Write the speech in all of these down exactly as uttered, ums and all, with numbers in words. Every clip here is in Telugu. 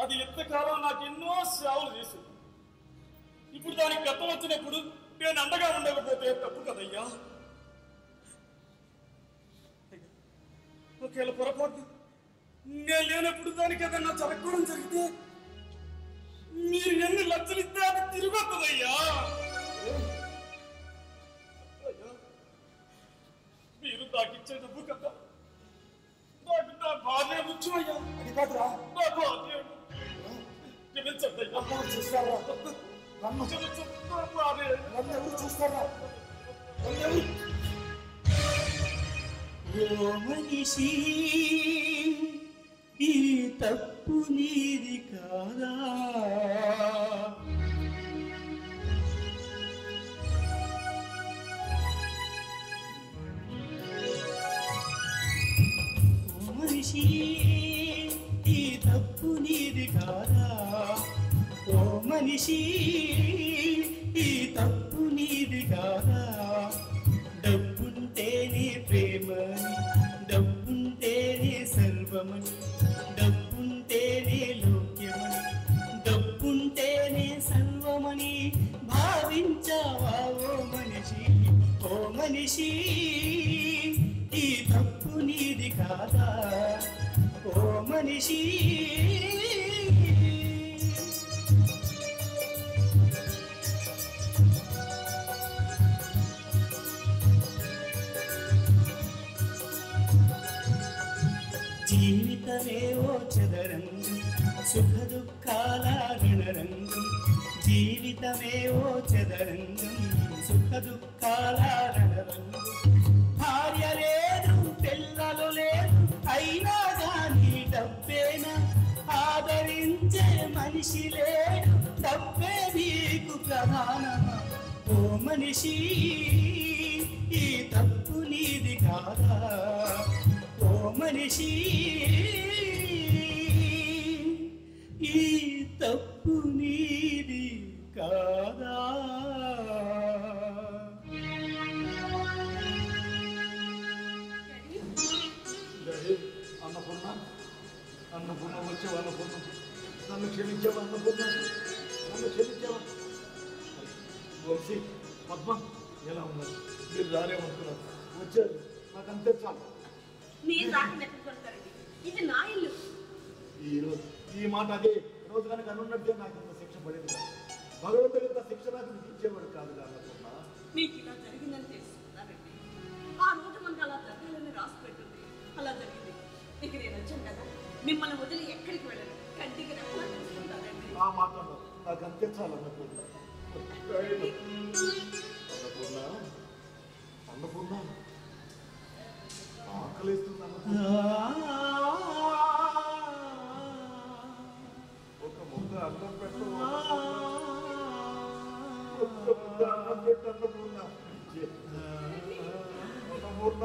అది ఎంతకాలం నాకు ఎన్నో సేవలు చేసింది. ఇప్పుడు దానికి గతం వచ్చినప్పుడు నేను అండగా ఉండకపోతే తప్పు కదయ్యా. ఒకవేళ పొరపాటు నేను లేనప్పుడు దానికి ఏదన్నా జరగడం జరిగితే మీరు ఎన్ని లక్షలు ఇస్తే అది తిరిగి వస్తుందయ్యా. మీరు నాకిచ్చే డబ్బు కదా, నాకు నా భార్య ముఖ్యమయ్యా. అది కాదురా, నా భార్య క్షమించండి అయ్యా. చూస్తారా నన్ను ఎవరు చూస్తారా? ఓ మనిషి, ఈ తప్పు నీది కాదా? ఓ మనిషి, ఈ తప్పు నీది కాదా? ఓ మనిషి, ఈ తప్పు నీది కాదా? డబ్బుంటేనే ప్రేమని, డబ్బుంటేనే సర్వమని, డబ్బుంటేనే లోక్యమని, డబ్బుంటేనే సర్వమని భావించావా ఓ మనిషి? ఓ మనిషి, ఈ తప్పు నీది కాదా? ఓ మనిషి, జీవితమే ఓ చదరంగం, సుఖ దుఃఖాల రణరంగం. జీవితమే ఓ చదరంగం, సుఖ దుఃఖాల రణరంగం. భార్య లేదు, పిల్లలు లేదు, అయినా కానీ డబ్బేనా? ఆదరించే మనిషి లేడు, డబ్బే నీకు ప్రధానమా? ఓ మనిషి, ఈ తప్పు నీది కాదా? ఓ మనిషి, ఈ తప్పు నీది కాదా? అన్నపూర్ణ, అన్నపూర్ణ వచ్చావా? అన్నపూర్ణ, నన్ను క్షమించావా? అన్నపూర్ణ, నన్ను క్షమించావా? వంశీ, పద్మ ఎలా ఉన్నారు? మీరు రారేమనుకున్నారు, వచ్చారు. నాకు అంతే చాలు. మీరు రాకుండా ఎత్తుకుంటారండి, ఇది నా ఇల్లు. ఈ రోజు ఈ మాట అదే రోజు కనుక అనున్నట్టే నాకు ఇంత శిక్ష పడేది కాదు. భగవంతుడు ఇంత శిక్ష నాకు ఇచ్చేవాడు కాదు. అన్నపూర్ణ, మీకు ఇలా జరిగిందని తెలుసుకున్నారండి. ఆ రోజు మనకు అలా జరగాలని రాసి పెట్టింది, అలా జరిగింది. ఇక నేను వచ్చాను కదా, మిమ్మల్ని వదిలి ఎక్కడికి వెళ్ళను, కంటికి రెప్పలా తెలుసుకుంటానండి. ఆ మాట నాకు అంతే చాలు. అన్నపూర్ణ, అన్నపూర్ణ, అన్నపూర్ణ, ఆకలిస్తుంది. ఒక ముద్ద అన్నం పెట్టు, ఒక ముద్ద అన్నం పెట్టు. అన్నపూర్ణ, అన్నపూర్ణ,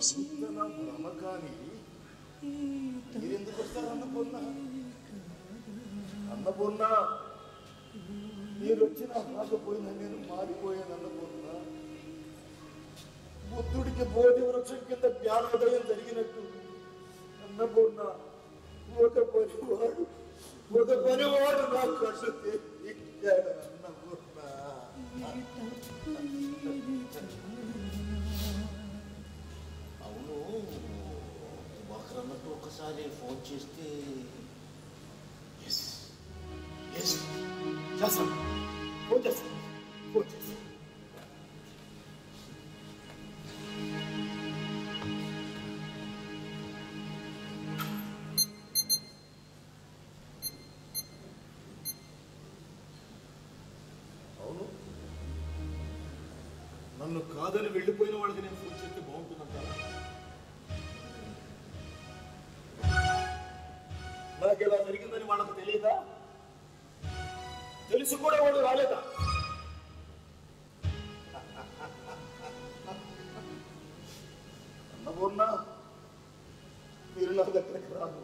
భ్రమ కానీ మీరెందుకు వస్తారు అన్నపూర్ణ? అన్నపూర్ణ, మీరు వచ్చినా రాకపోయినా నేను మారిపోయాను అన్నపూర్ణ. బుద్ధుడికి బోధి వృక్షం కింద జ్ఞానోదయం జరిగినట్టు అన్నపూర్ణ ఒక పనివాడు ఒక పనివాడు నా కళ్ళు తెచ్చాడు అన్నపూర్ణ. అవును, ఒకరన్నట్టు ఒకసారి ఫోన్ చేస్తే చేస్తాను, ఫోన్ చేస్తాను, ఫోన్ చేస్తాను. అవును, నన్ను కాదని వెళ్ళిపోయిన వాళ్ళకి నేను ఫోన్ చేస్తే బాగుంటుందంటారా? నాకు ఇలా జరిగిందని వాళ్ళకు తెలియదా? తెలిసి కూడా వాడు రాలేదా? అన్నపూర్ణ, మీరు నా దగ్గరికి రాదు,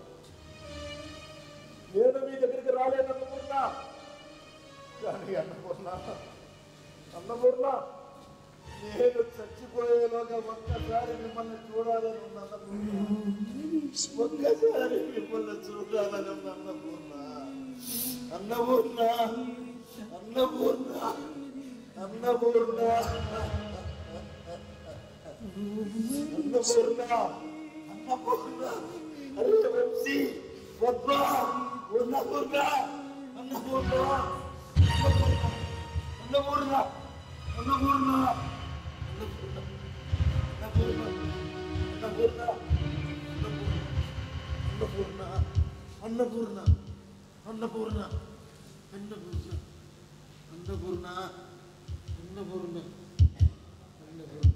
నేను మీ దగ్గరికి రాలేదు అన్నపూర్ణ. కానీ అన్నపూర్ణ అన్నపూర్ణ నేను చచ్చిపోయేలోగా ఒక్కసారి మిమ్మల్ని చూడాలని ఉంది అన్నపూర్ణ. ఒక్కసారి మిమ్మల్ని చూడాలని ఉంది అన్నపూర్ణ. అన్నపూర్ణ అన్నపూర్ణ అన్నపూర్ణ అన్నపూర్ణ అన్నపూర్ణ అరే వంశీ పద్మ అన్నపూర్ణ అన్నపూర్ణ అన్నపూర్ణ అన్నపూర్ణ అన్నపూర్ణ అన్నపూర్ణ అన్నపూర్ణ అన్నపూర్ణ అన్నపూర్ణ అన్నపూర్ణ అన్నపూర్ణ అన్నపూర్ణ అన్నపూర్ణ.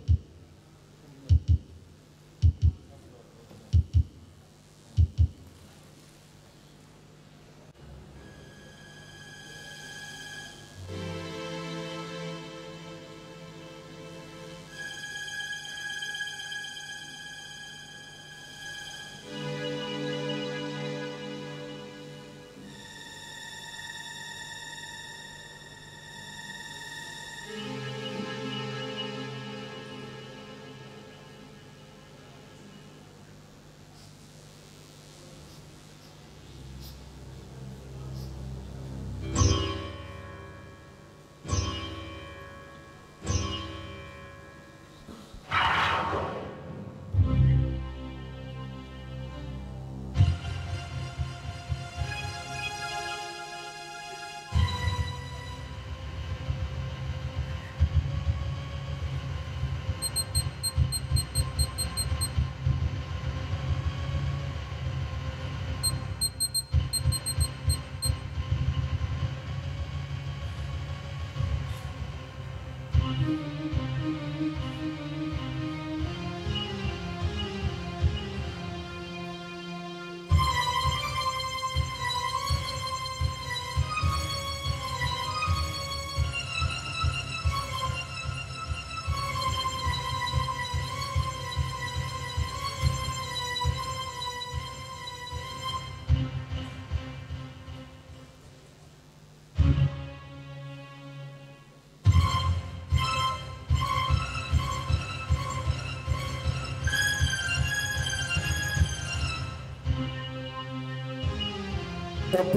డబ్బు,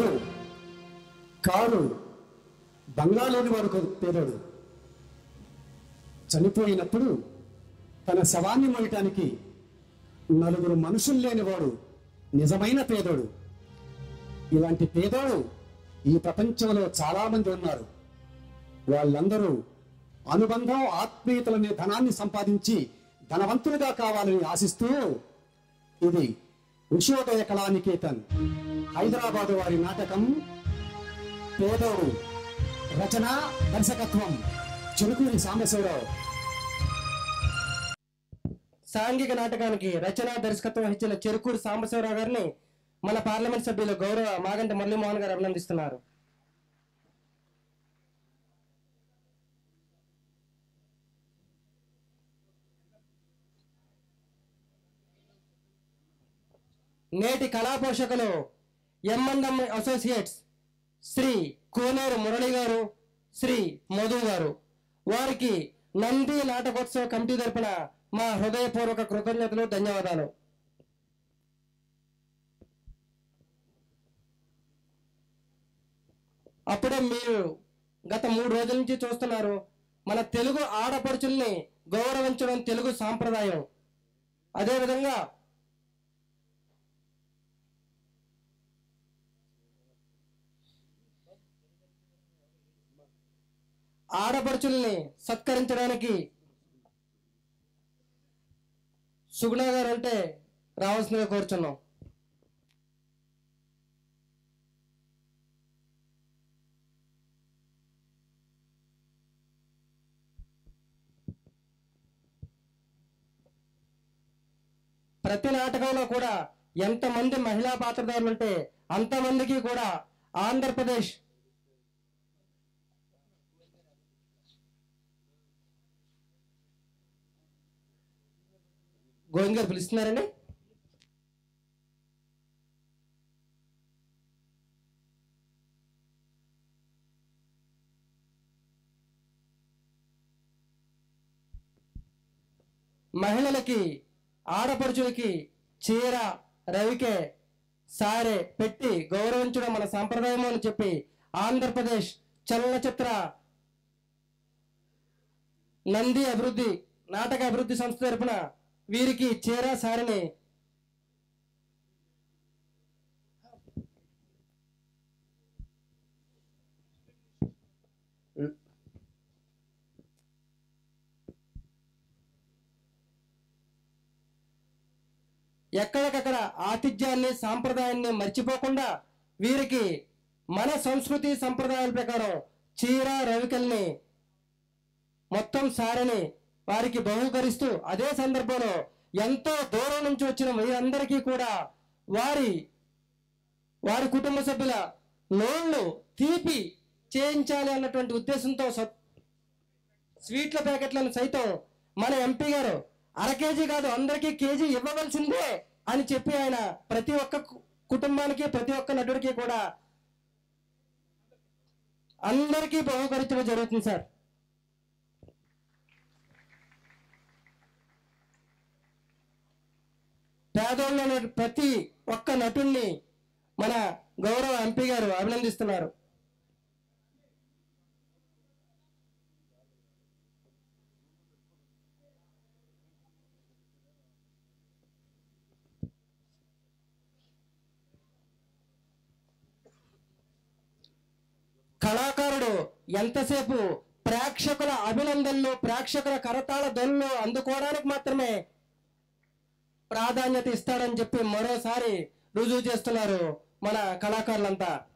కారు, బంగాలోని వాడు పేదోడు. చనిపోయినప్పుడు తన శవాన్ని మోయటానికి నలుగురు మనుషులు లేనివాడు నిజమైన పేదోడు. ఇలాంటి పేదోడు ఈ ప్రపంచంలో చాలా మంది ఉన్నారు. వాళ్ళందరూ అనుబంధం, ఆత్మీయతలనే ధనాన్ని సంపాదించి ధనవంతులుగా కావాలని ఆశిస్తూ ఇది ఉషోదయ కళానికేతన్ హైదరాబాదు వారి నాటకం పేదోడు. రచన, దర్శకత్వం చెరుకూరి సాంబశివరావు. సాంఘిక నాటకానికి రచన, దర్శకత్వం ఇచ్చిన చెరుకూరి సాంబశివరావు గారిని మన పార్లమెంట్ సభ్యులు గౌరవ మాగంటి మురళీమోహన్ గారు అభినందిస్తున్నారు. నేటి కళా పోషకులు ఎంఎండ్ఎం అసోసియేట్స్ శ్రీ కోనేరు మురళి గారు, శ్రీ మధు గారు. వారికి నంది నాటకోత్సవ కమిటీ తరపున మా హృదయపూర్వక కృతజ్ఞతలు, ధన్యవాదాలు. అప్పుడే మీరు గత మూడు రోజుల నుంచి చూస్తున్నారు, మన తెలుగు ఆడపడుచుల్ని గౌరవించడం తెలుగు సాంప్రదాయం. అదేవిధంగా ఆడపడుచుల్ని సత్కరించడానికి సుగుణ గారు అంటే రావాల్సిందిగా కోరుచున్నాం. ప్రతి నాటకంలో కూడా ఎంతమంది మహిళా పాత్రధారులు ఉంటే అంతమందికి కూడా ఆంధ్రప్రదేశ్ గోవింద్ గారు పిలుస్తున్నారండి. మహిళలకి, ఆడపడుచులకి చీర, రవికే, సారే పెట్టి గౌరవించడం మన సాంప్రదాయము అని చెప్పి ఆంధ్రప్రదేశ్ చలనచిత్ర నంది అభివృద్ధి నాటక అభివృద్ధి సంస్థ తరపున వీరికి చీర, సారిని ఎక్కడికక్కడ ఆతిథ్యాన్ని, సాంప్రదాయాన్ని మర్చిపోకుండా వీరికి మన సంస్కృతి సంప్రదాయాల ప్రకారం చీర, రవికల్ని మొత్తం సారిని వారికి బహుకరిస్తూ, అదే సందర్భంలో ఎంతో దూరం నుంచి వచ్చిన వీరందరికీ కూడా వారి వారి కుటుంబ సభ్యుల నోళ్ళు తీపి చేయించాలి అన్నటువంటి ఉద్దేశంతో స్వీట్ల ప్యాకెట్లను సైతం మన ఎంపీ గారు అర కేజీ కాదు అందరికీ కేజీ ఇవ్వవలసిందే అని చెప్పి ఆయన ప్రతి ఒక్క కుటుంబానికి, ప్రతి ఒక్క నటుడికి కూడా అందరికీ బహుకరించడం జరుగుతుంది సార్. పేదోళ్ళ ప్రతి ఒక్క నటుణ్ణి మన గౌరవ ఎంపీ గారు అభినందిస్తున్నారు. కళాకారుడు ఎంతసేపు ప్రేక్షకుల అభినందనలు, ప్రేక్షకుల కరతాళ ధ్వనులు అందుకోవడానికి మాత్రమే ప్రాధాన్యత ఇస్తాడని చెప్పి మరోసారి రుజువు చేస్తున్నారు మన కళాకారులంతా.